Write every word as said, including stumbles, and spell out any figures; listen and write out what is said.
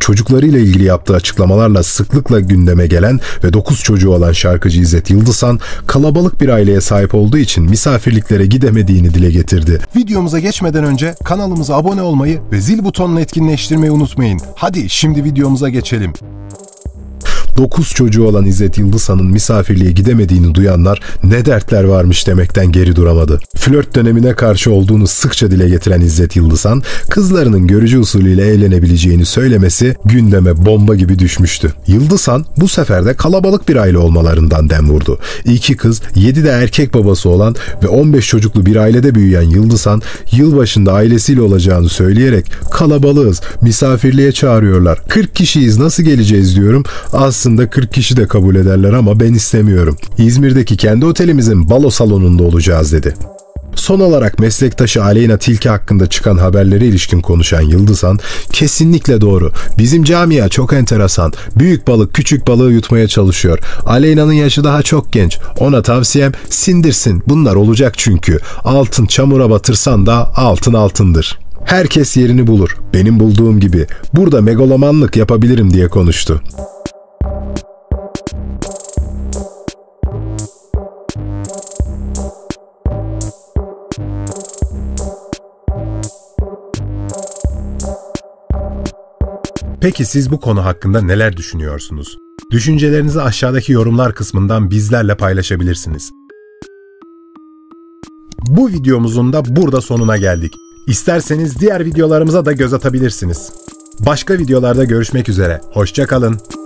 çocuklarıyla ilgili yaptığı açıklamalarla sıklıkla gündeme gelen ve dokuz çocuğu olan şarkıcı İzzet Yıldızhan, kalabalık bir aileye sahip olduğu için misafirliklere gidemediğini dile getirdi. Videomuza geçmeden önce kanalımıza abone olmayı ve zil butonunu etkinleştirmeyi unutmayın. Hadi şimdi videomuza geçelim. dokuz çocuğu olan İzzet Yıldızhan'ın misafirliğe gidemediğini duyanlar ne dertler varmış demekten geri duramadı. Flört dönemine karşı olduğunu sıkça dile getiren İzzet Yıldızhan, kızlarının görücü usulüyle evlenebileceğini söylemesi gündeme bomba gibi düşmüştü. Yıldızhan bu sefer de kalabalık bir aile olmalarından dem vurdu. İki kız, yedi de erkek babası olan ve on beş çocuklu bir ailede büyüyen Yıldızhan, yılbaşında ailesiyle olacağını söyleyerek kalabalığız, misafirliğe çağırıyorlar, kırk kişiyiz nasıl geleceğiz diyorum. Aslında kırk kişi de kabul ederler ama ben istemiyorum. İzmir'deki kendi otelimizin balo salonunda olacağız dedi. Son olarak meslektaşı Aleyna Tilki hakkında çıkan haberlere ilişkin konuşan Yıldızhan, kesinlikle doğru. Bizim camia çok enteresan. Büyük balık küçük balığı yutmaya çalışıyor. Aleyna'nın yaşı daha çok genç. Ona tavsiyem sindirsin. Bunlar olacak çünkü. Altın çamura batırsan da altın altındır. Herkes yerini bulur. Benim bulduğum gibi. Burada megalomanlık yapabilirim diye konuştu. Peki siz bu konu hakkında neler düşünüyorsunuz? Düşüncelerinizi aşağıdaki yorumlar kısmından bizlerle paylaşabilirsiniz. Bu videomuzun da burada sonuna geldik. İsterseniz diğer videolarımıza da göz atabilirsiniz. Başka videolarda görüşmek üzere. Hoşça kalın.